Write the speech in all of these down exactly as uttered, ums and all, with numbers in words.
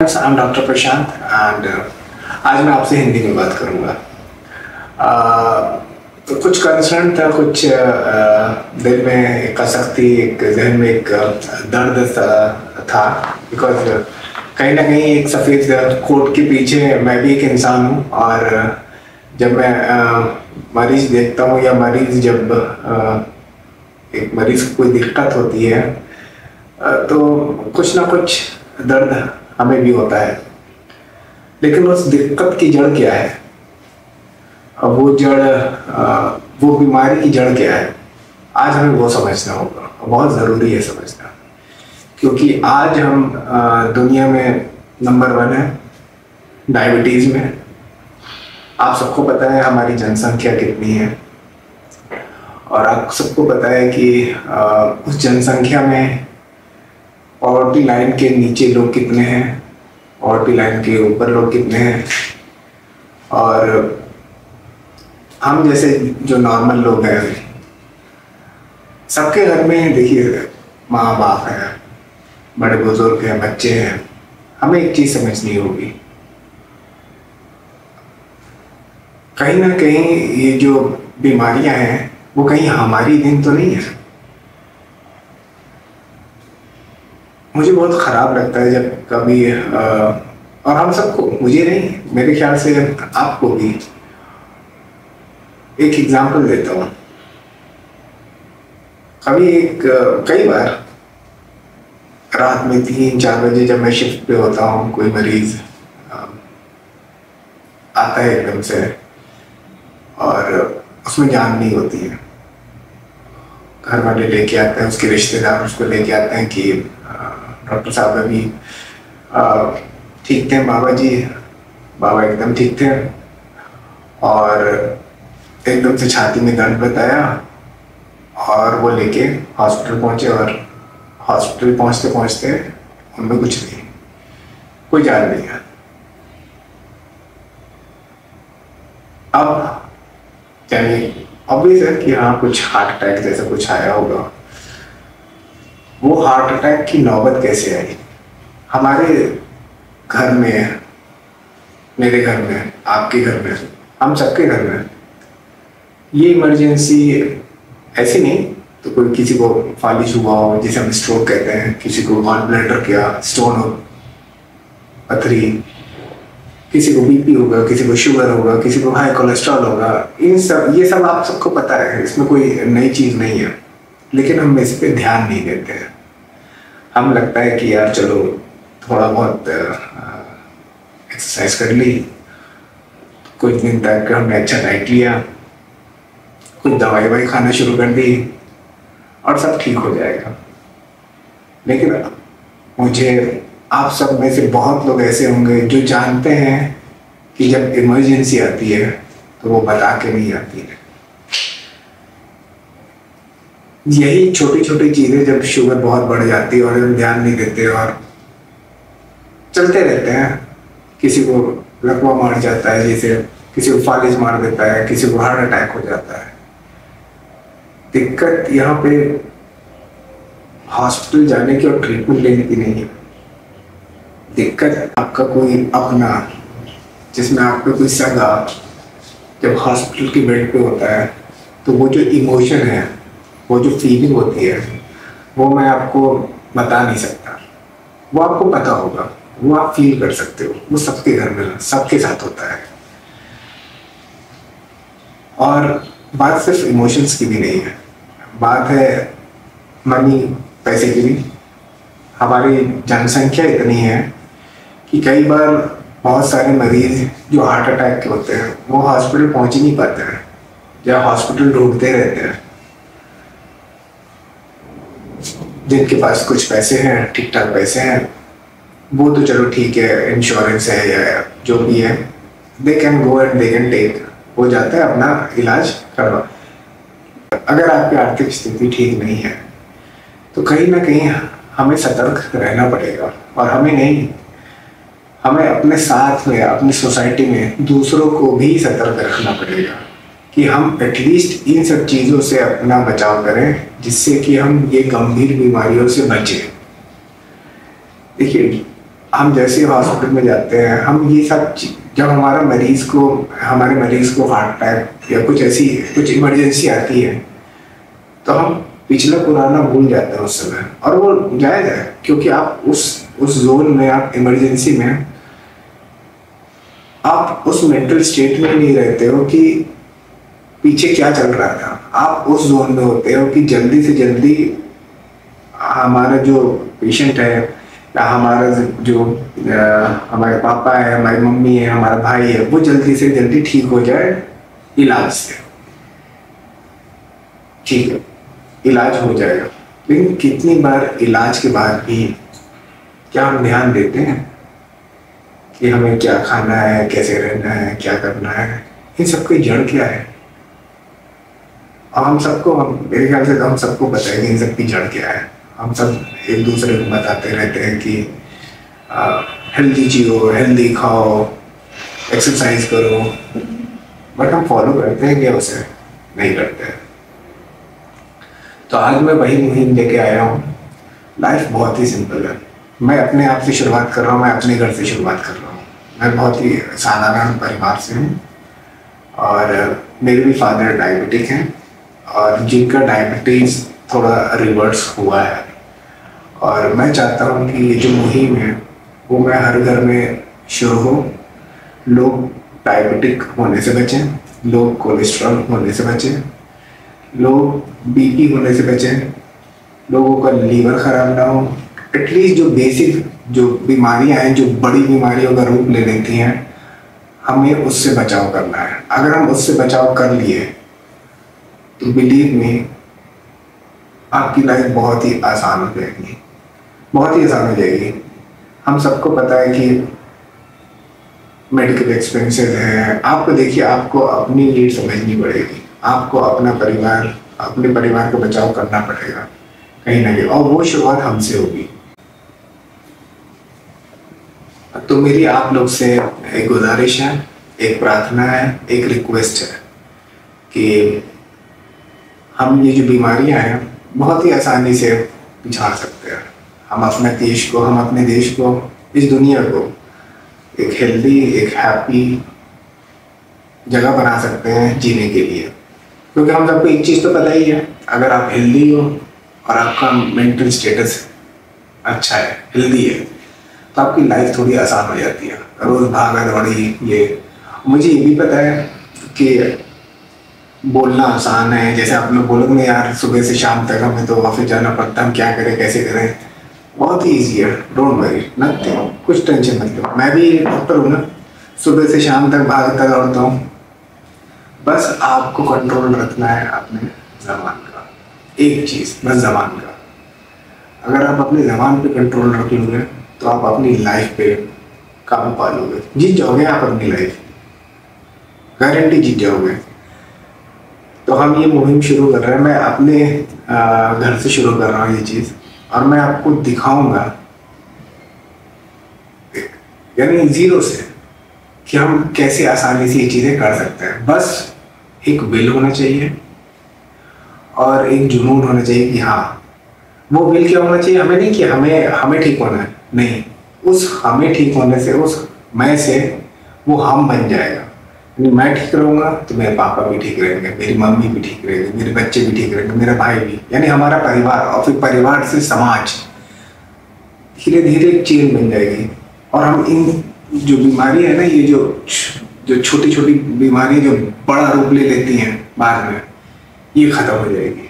I am doctor Prashant and आज मैं आपसे हिंदी में बात करूंगा। uh, तो कुछ कंसर्न था, कुछ uh, दिल में एक कसक एक जहन में एक uh, दर्द था, बिकॉज uh, कहीं ना कहीं एक सफ़ेद कोट के पीछे मैं भी एक इंसान हूँ। और जब मैं uh, मरीज देखता हूँ या मरीज जब uh, एक मरीज को कोई दिक्कत होती है uh, तो कुछ ना कुछ दर्द हमें भी होता है, लेकिन उस दिक्कत की जड़ क्या है, वो जड़ वो बीमारी की जड़ क्या है, आज हमें वो समझना होगा। बहुत ज़रूरी है समझना, क्योंकि आज हम दुनिया में नंबर वन है डायबिटीज़ में। आप सबको पता है हमारी जनसंख्या कितनी है, और आप सबको पता है कि उस जनसंख्या में पॉवर्टी लाइन के नीचे लोग कितने हैं, पॉवर्टी लाइन के ऊपर लोग कितने हैं। और हम जैसे जो नॉर्मल लोग हैं, सबके घर में देखिए माँ बाप हैं, बड़े बुजुर्ग हैं, बच्चे हैं। हमें एक चीज़ समझनी होगी, कहीं ना कहीं ये जो बीमारियां हैं वो कहीं हमारी देन तो नहीं है। मुझे बहुत ख़राब लगता है जब कभी आ, और हम सबको, मुझे नहीं, मेरे ख्याल से आपको भी। एक एग्जांपल देता हूँ। कभी एक कई बार रात में तीन चार बजे जब मैं शिफ्ट पे होता हूँ, कोई मरीज आता है एकदम से और उसमें जान नहीं होती है। घर वाले लेके आते हैं, उसके रिश्तेदार उसको लेके आते हैं कि डॉक्टर साहब अभी ठीक थे, बाबा जी बाबा एकदम ठीक थे, और एकदम से छाती में दर्द बताया और वो लेके हॉस्पिटल पहुंचे। और हॉस्पिटल पहुंचते पहुंचते उनमें कुछ नहीं, कोई जान नहीं है। अब यानी ऑब्वियस है कि हाँ कुछ हार्ट अटैक जैसा कुछ आया होगा। वो हार्ट अटैक की नौबत कैसे आई हमारे घर में, मेरे घर में, आपके घर में, हम सबके घर में। ये इमरजेंसी ऐसी नहीं तो कोई किसी को फालिज हुआ हो, जिसे हम स्ट्रोक कहते हैं, किसी को गॉल ब्लैडर क्या स्टोन हो, पथरी, किसी को बीपी होगा, किसी को शुगर होगा, किसी को हाई कोलेस्ट्रॉल होगा। इन सब ये सब आप सबको पता है, इसमें कोई नई चीज़ नहीं है, लेकिन हम इस पर ध्यान नहीं देते हैं। हम लगता है कि यार चलो थोड़ा बहुत एक्सरसाइज कर ली, कुछ दिन तक हमने अच्छा डाइट लिया, कुछ दवाई वाई खाना शुरू कर दी और सब ठीक हो जाएगा। लेकिन मुझे, आप सब में से बहुत लोग ऐसे होंगे जो जानते हैं कि जब इमरजेंसी आती है तो वो बता के नहीं आती है। यही छोटी छोटी चीज़ें, जब शुगर बहुत बढ़ जाती है और हम ध्यान नहीं देते और चलते रहते हैं, किसी को लकवा मार जाता है, जैसे किसी को फालिज मार देता है, किसी को हार्ट अटैक हो जाता है। दिक्कत यहाँ पे हॉस्पिटल जाने की और ट्रीटमेंट लेने की नहीं है। दिक्कत आपका कोई अपना, जिसमें आपका कोई सगा जब हॉस्पिटल के बेड पे होता है, तो वो जो इमोशन है, वो जो फीलिंग होती है, वो मैं आपको बता नहीं सकता। वो आपको पता होगा, वो आप फील कर सकते हो। वो सबके घर में, सबके साथ होता है। और बात सिर्फ इमोशंस की भी नहीं है, बात है मनी, पैसे की भी। हमारी जनसंख्या इतनी है कि कई बार बहुत सारे मरीज जो हार्ट अटैक के होते हैं वो हॉस्पिटल पहुंच ही नहीं पाते हैं, या हॉस्पिटल ढूंढते रहते हैं। जिनके पास कुछ पैसे हैं, ठीक ठाक पैसे हैं, वो तो चलो ठीक है, इंश्योरेंस है या जो भी है, they can go and they can take, हो जाता है, अपना इलाज करवा। अगर आपकी आर्थिक स्थिति ठीक नहीं है तो कहीं ना कहीं हमें सतर्क रहना पड़ेगा। और हमें नहीं, हमें अपने साथ में, अपनी सोसाइटी में दूसरों को भी सतर्क रखना पड़ेगा कि हम एटलीस्ट इन सब चीज़ों से अपना बचाव करें, जिससे कि हम ये गंभीर बीमारियों से बचें। देखिए, हम जैसे हॉस्पिटल में जाते हैं, हम ये सब जब हमारा मरीज को हमारे मरीज को हार्ट अटैक या कुछ ऐसी कुछ इमरजेंसी आती है, तो हम पिछला पुराना भूल जाते हैं उस समय, और वो जायज़ है, क्योंकि आप उस उस जोन में, आप इमरजेंसी में, आप उस मेंटल स्टेट में नहीं रहते हो कि पीछे क्या चल रहा था। आप उस जोन में होते हो कि जल्दी से जल्दी हमारा जो पेशेंट है, या हमारा जो आ, हमारे पापा है, हमारी मम्मी है, हमारा भाई है, वो जल्दी से जल्दी ठीक हो जाए इलाज से। ठीक है, इलाज हो जाएगा, लेकिन कितनी बार इलाज के बाद भी क्या हम ध्यान देते हैं कि हमें क्या खाना है, कैसे रहना है, क्या करना है, इन सब की जड़ क्या है? और हम सबको, हम मेरे ख्याल से तो हम सबको पता है कि इन सब की जड़ क्या है। हम सब एक दूसरे को बताते रहते हैं कि हेल्दी जियो, हेल्दी खाओ, एक्सरसाइज करो, बट हम फॉलो करते हैं क्या? उसे नहीं करते हैं। तो आज मैं वही मुहिम लेके आया हूँ। लाइफ बहुत ही सिंपल है। मैं अपने आप से शुरुआत कर रहा हूँ, मैं अपने घर से शुरुआत कर रहा हूँ। मैं बहुत ही साधारण परिवार से हूँ, और मेरे भी फादर डायबिटिक हैं, और जिनका डायबिटीज़ थोड़ा रिवर्स हुआ है। और मैं चाहता हूँ कि ये जो मुहिम है वो मैं हर घर में शुरू हो। लोग डायबिटिक होने से बचें, लोग कोलेस्ट्रॉल होने से बचें, लोग बीपी होने से बचें, लोगों का लीवर ख़राब ना हो। एटलीस्ट जो बेसिक जो बीमारियां हैं, जो बड़ी बीमारियों का रूप ले लेती हैं, हमें उससे बचाव करना है। अगर हम उससे बचाव कर लिए तो बिलीव मी, आपकी लाइफ बहुत ही आसान हो जाएगी, बहुत ही आसान हो जाएगी। हम सबको पता है कि मेडिकल एक्सपेंसेस हैं। आपको देखिए, आपको अपनी नीड समझनी पड़ेगी, आपको अपना परिवार, अपने परिवार को बचाव करना पड़ेगा कहीं ना कहीं, और वो शुरुआत हमसे होगी। तो मेरी आप लोग से एक गुजारिश है, एक प्रार्थना है, एक रिक्वेस्ट है कि हम ये जो बीमारियां हैं बहुत ही आसानी से पिछाड़ सकते हैं। हम अपने देश को, हम अपने देश को, इस दुनिया को एक हेल्दी, एक हैप्पी जगह बना सकते हैं जीने के लिए। क्योंकि हम सबको एक चीज़ तो पता ही है, अगर आप हेल्दी हो और आपका मेंटल स्टेटस अच्छा है, हेल्दी है, तो आपकी लाइफ थोड़ी आसान हो जाती है। रोज़ भागा दौड़ी, ये मुझे ये भी पता है कि बोलना आसान है। जैसे आप लोग बोलोगे ना, यार सुबह से शाम तक हमें तो ऑफिस जाना पड़ता है, हम क्या करें, कैसे करें। बहुत ही ईजी है, डोंट वरी, नथिंग, कुछ टेंशन मत लो। मैं भी डॉक्टर हूँ ना, सुबह से शाम तक भागता दौड़ता हूँ। बस आपको कंट्रोल रखना है अपने ज़बान का, एक चीज़ बस, ज़बान का। अगर आप अपनी ज़बान पे कंट्रोल रख लोगे तो आप अपनी लाइफ पे काबू पा लोगे, जीत जाओगे आप अपनी लाइफ, गारंटी जीत जाओगे। तो हम ये मुहिम शुरू कर रहे हैं, मैं अपने घर से शुरू कर रहा हूँ ये चीज़, और मैं आपको दिखाऊंगा यानी जीरो से कि हम कैसे आसानी से ये चीज़ें कर सकते हैं। बस एक विल होना चाहिए और एक जुनून होना चाहिए कि हाँ, वो विल क्या होना चाहिए, हमें नहीं कि हमें हमें ठीक होना है, नहीं, उस हमें ठीक होने से, उस मैं से वो हम बन जाएगा। मैं ठीक रहूँगा तो मेरे पापा भी ठीक रहेंगे, मेरी मम्मी भी ठीक रहेगी, मेरे बच्चे भी ठीक रहेंगे, मेरा भाई भी, यानी हमारा परिवार, और फिर परिवार से समाज, धीरे धीरे एक चेन बन जाएगी। और हम इन जो बीमारी है ना, ये जो जो छोटी छोटी बीमारी जो बड़ा रूप ले लेती हैं बाद में, ये खत्म हो जाएगी।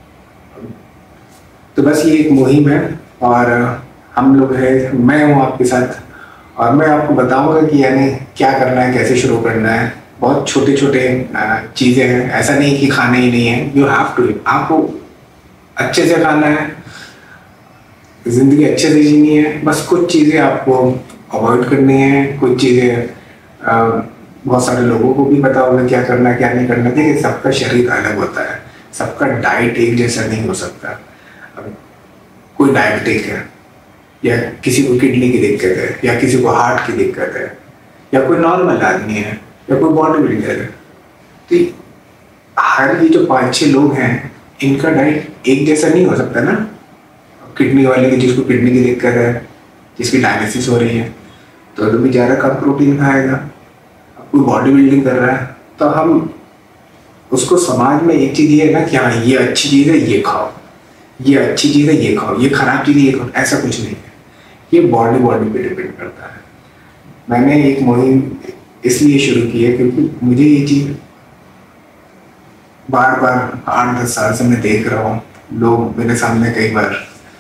तो बस ये एक मुहिम है, और हम लोग है, मैं हूँ आपके साथ, और मैं आपको बताऊंगा कि यानी क्या करना है, कैसे शुरू करना है। बहुत छोटे छोटे चीज़ें हैं, ऐसा नहीं कि खाना ही नहीं है, यू हैव टू, आपको अच्छे से खाना है, ज़िंदगी अच्छे से जीनी है। बस कुछ चीज़ें आपको अवॉइड करनी है, कुछ चीज़ें, बहुत सारे लोगों को भी पता होगा क्या करना है क्या नहीं करना। देखिए, सबका शरीर अलग होता है, सबका डाइट एक जैसा नहीं हो सकता। कोई डायबिटिक है, या किसी को किडनी की दिक्कत है, या किसी को हार्ट की दिक्कत है, या कोई नॉर्मल आदमी है, या कोई बॉडी बिल्डर है, तो हर ये जो पाँच छः लोग हैं, इनका डाइट एक जैसा नहीं हो सकता ना। किडनी वाले की, जिसको किडनी की दिक्कत है, जिसकी डायलिसिस हो रही है, तो तो बेचारा कम प्रोटीन खाएगा। अब कोई बॉडी बिल्डिंग कर रहा है तो हम उसको समाज में एक चीज़ ये है ना कि हाँ ये अच्छी चीज़ है ये खाओ, ये अच्छी चीज़ है ये खाओ, ये खराब चीज़ है ये खाओ, ऐसा कुछ नहीं है। ये बॉडी बॉडी पे डिपेंड करता है। मैंने एक मुहिम इसलिए शुरू की है क्योंकि मुझे ये चीज़ बार बार आठ दस साल से मैं देख रहा हूँ, लोग मेरे सामने कई बार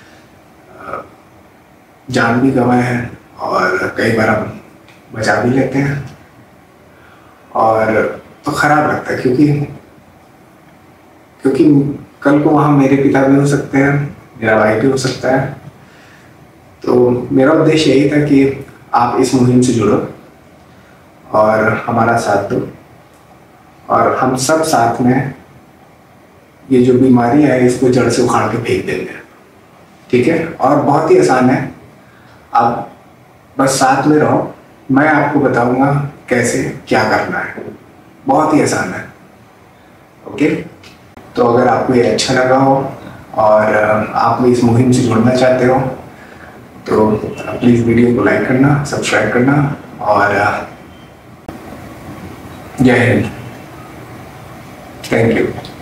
जान भी गंवाए हैं और कई बार हम बचा भी लेते हैं, और तो खराब लगता है क्योंकि क्योंकि कल को वहाँ मेरे पिता भी हो सकते हैं, मेरा भाई भी हो सकता है। तो मेरा उद्देश्य यही था कि आप इस मुहिम से जुड़ो और हमारा साथ दो, और हम सब साथ में ये जो बीमारी है इसको जड़ से उखाड़ के फेंक देंगे, ठीक है। और बहुत ही आसान है, आप बस साथ में रहो, मैं आपको बताऊंगा कैसे क्या करना है, बहुत ही आसान है, ओके। तो अगर आपको ये अच्छा लगा हो और आप इस मुहिम से जुड़ना चाहते हो तो प्लीज़ वीडियो को लाइक करना, सब्सक्राइब करना, और जय हिंद, थैंक यू।